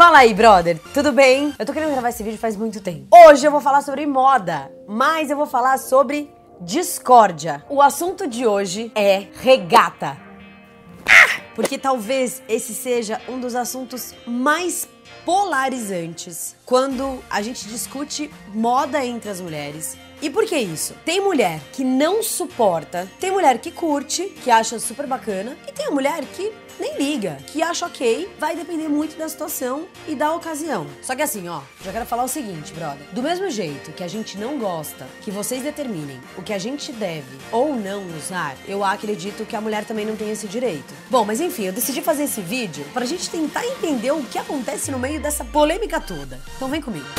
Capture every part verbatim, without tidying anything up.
Fala aí, brother, tudo bem? Eu tô querendo gravar esse vídeo faz muito tempo. Hoje eu vou falar sobre moda, mas eu vou falar sobre discórdia. O assunto de hoje é regata. Ah! Porque talvez esse seja um dos assuntos mais polarizantes quando a gente discute moda entre as mulheres. E por que isso? Tem mulher que não suporta, tem mulher que curte, que acha super bacana, e tem a mulher que nem liga, que acha ok, vai depender muito da situação e da ocasião. Só que assim, ó, já quero falar o seguinte, brother. Do mesmo jeito que a gente não gosta que vocês determinem o que a gente deve ou não usar, eu acredito que a mulher também não tem esse direito. Bom, mas enfim, eu decidi fazer esse vídeo pra gente tentar entender o que acontece no meio dessa polêmica toda. Então vem comigo.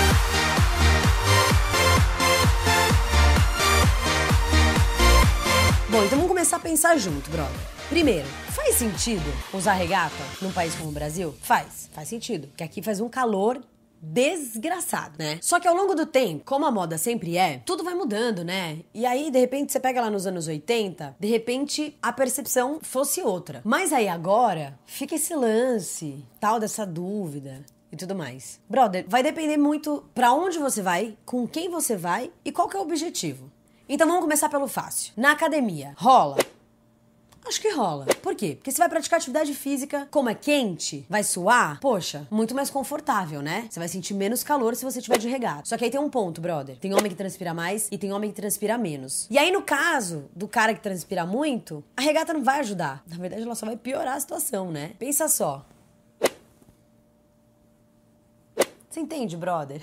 Bom, então vamos começar a pensar junto, brother. Primeiro, faz sentido usar regata num país como o Brasil? Faz, faz sentido. Porque aqui faz um calor desgraçado, né? Só que ao longo do tempo, como a moda sempre é, tudo vai mudando, né? E aí, de repente, você pega lá nos anos oitenta, de repente, a percepção fosse outra. Mas aí agora, fica esse lance, tal, dessa dúvida e tudo mais. Brother, vai depender muito pra onde você vai, com quem você vai e qual que é o objetivo. Então vamos começar pelo fácil. Na academia, rola? Acho que rola. Por quê? Porque você vai praticar atividade física, como é quente, vai suar, poxa, muito mais confortável, né? Você vai sentir menos calor se você tiver de regata. Só que aí tem um ponto, brother. Tem homem que transpira mais e tem homem que transpira menos. E aí, no caso do cara que transpira muito, a regata não vai ajudar. Na verdade, ela só vai piorar a situação, né? Pensa só. Você entende, brother?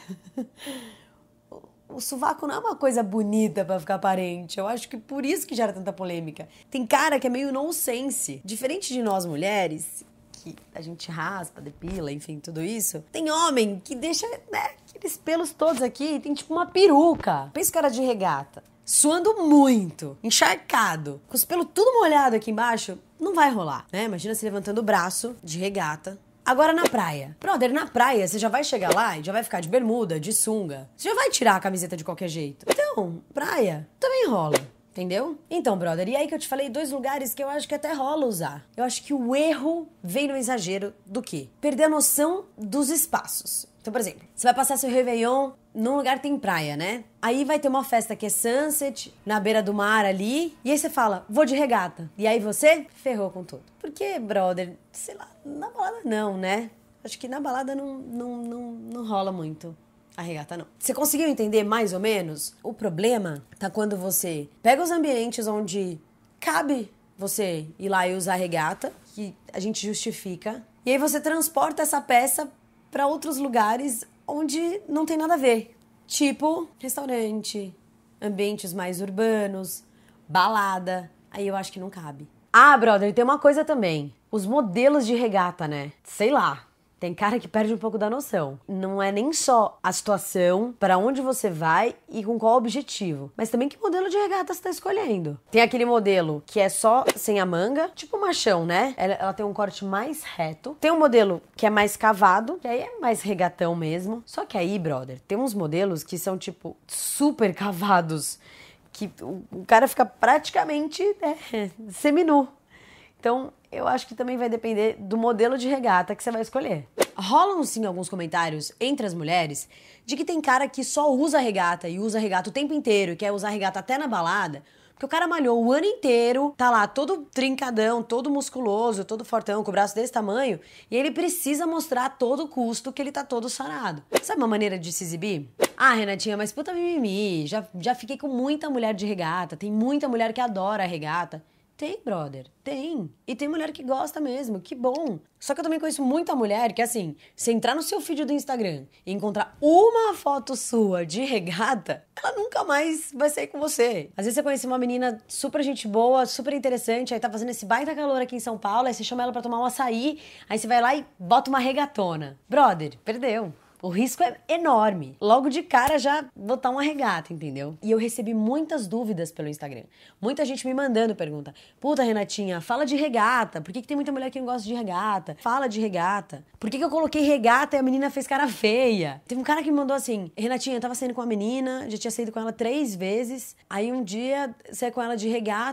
O sovaco não é uma coisa bonita pra ficar aparente. Eu acho que por isso que gera tanta polêmica. Tem cara que é meio nonsense. Diferente de nós mulheres, que a gente raspa, depila, enfim, tudo isso. Tem homem que deixa, né, aqueles pelos todos aqui, tem tipo uma peruca. Pensa o cara de regata, suando muito, encharcado, com os pelos tudo molhado aqui embaixo, não vai rolar, né? Imagina se levantando o braço de regata. Agora na praia. Brother, na praia você já vai chegar lá e já vai ficar de bermuda, de sunga. Você já vai tirar a camiseta de qualquer jeito. Então, praia também rola, entendeu? Então, brother, e aí que eu te falei dois lugares que eu acho que até rola usar. Eu acho que o erro vem no exagero do quê? Perder a noção dos espaços. Então, por exemplo, você vai passar seu Réveillon num lugar que tem praia, né? Aí vai ter uma festa que é sunset, na beira do mar ali, e aí você fala, vou de regata. E aí você ferrou com tudo. Porque, brother, sei lá, na balada não, né? Acho que na balada não, não, não, não rola muito. A regata não. Você conseguiu entender mais ou menos? O problema tá quando você pega os ambientes onde cabe você ir lá e usar a regata, que a gente justifica, e aí você transporta essa peça para outros lugares onde não tem nada a ver. Tipo, restaurante, ambientes mais urbanos, balada. Aí eu acho que não cabe. Ah, brother, tem uma coisa também. Os modelos de regata, né? Sei lá. Tem cara que perde um pouco da noção. Não é nem só a situação, para onde você vai e com qual objetivo, mas também que modelo de regata você tá escolhendo. Tem aquele modelo que é só sem a manga, tipo machão, né? Ela, ela tem um corte mais reto. Tem um modelo que é mais cavado, que aí é mais regatão mesmo. Só que aí, brother, tem uns modelos que são, tipo, super cavados, que o, o cara fica praticamente, né, seminu. Então, eu acho que também vai depender do modelo de regata que você vai escolher. Rolam sim alguns comentários entre as mulheres de que tem cara que só usa regata e usa regata o tempo inteiro e quer usar regata até na balada, porque o cara malhou o ano inteiro, tá lá todo trincadão, todo musculoso, todo fortão, com o braço desse tamanho, e ele precisa mostrar a todo custo que ele tá todo sarado. Sabe uma maneira de se exibir? Ah, Renatinha, mas puta mimimi, já, já fiquei com muita mulher de regata, tem muita mulher que adora a regata. Tem, brother, tem. E tem mulher que gosta mesmo, que bom. Só que eu também conheço muita mulher que, assim, se entrar no seu feed do Instagram e encontrar uma foto sua de regata, ela nunca mais vai sair com você. Às vezes você conhece uma menina super gente boa, super interessante, aí tá fazendo esse baita calor aqui em São Paulo, aí você chama ela pra tomar um açaí, aí você vai lá e bota uma regatona. Brother, perdeu. O risco é enorme. Logo de cara já botar uma regata, entendeu? E eu recebi muitas dúvidas pelo Instagram. Muita gente me mandando pergunta. Puta, Renatinha, fala de regata. Por que, que tem muita mulher que não gosta de regata? Fala de regata. Por que, que eu coloquei regata e a menina fez cara feia? Teve um cara que me mandou assim, Renatinha, eu tava saindo com a menina, já tinha saído com ela três vezes. Aí um dia, saí com ela de regata.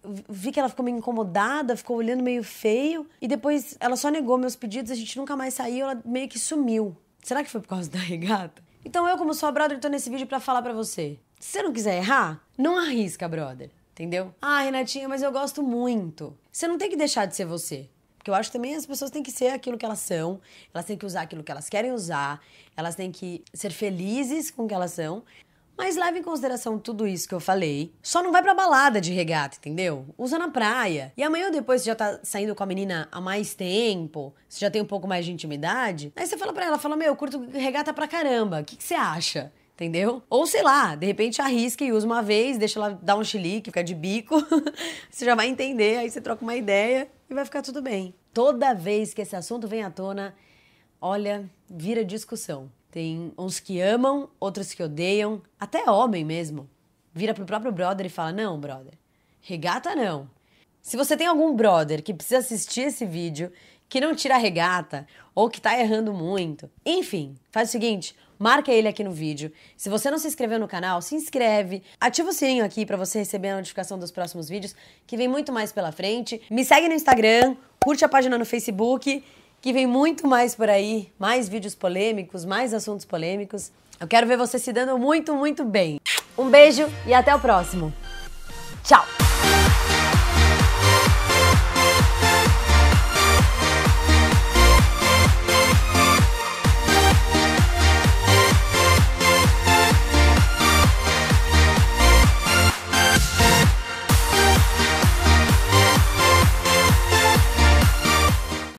vi que ela ficou meio incomodada, ficou olhando meio feio. E depois ela só negou meus pedidos, a gente nunca mais saiu, ela meio que sumiu. Será que foi por causa da regata? Então eu, como sua brother, tô nesse vídeo pra falar pra você. Se você não quiser errar, não arrisca, brother. Entendeu? Ah, Renatinha, mas eu gosto muito. Você não tem que deixar de ser você. Porque eu acho que também as pessoas têm que ser aquilo que elas são. Elas têm que usar aquilo que elas querem usar. Elas têm que ser felizes com o que elas são. Mas leve em consideração tudo isso que eu falei. Só não vai pra balada de regata, entendeu? Usa na praia. E amanhã ou depois você já tá saindo com a menina há mais tempo, você já tem um pouco mais de intimidade, aí você fala pra ela, fala, meu, eu curto regata pra caramba, o que, que você acha? Entendeu? Ou sei lá, de repente arrisca e usa uma vez, deixa ela dar um chilique, fica de bico. Você já vai entender, aí você troca uma ideia e vai ficar tudo bem. Toda vez que esse assunto vem à tona, olha, vira discussão. Tem uns que amam, outros que odeiam, até homem mesmo. Vira pro próprio brother e fala, não, brother, regata não. Se você tem algum brother que precisa assistir esse vídeo, que não tira a regata, ou que tá errando muito, enfim, faz o seguinte, marca ele aqui no vídeo. Se você não se inscreveu no canal, se inscreve. Ativa o sininho aqui pra você receber a notificação dos próximos vídeos, que vem muito mais pela frente. Me segue no Instagram, curte a página no Facebook, que vem muito mais por aí, mais vídeos polêmicos, mais assuntos polêmicos. Eu quero ver você se dando muito, muito bem. Um beijo e até o próximo. Tchau!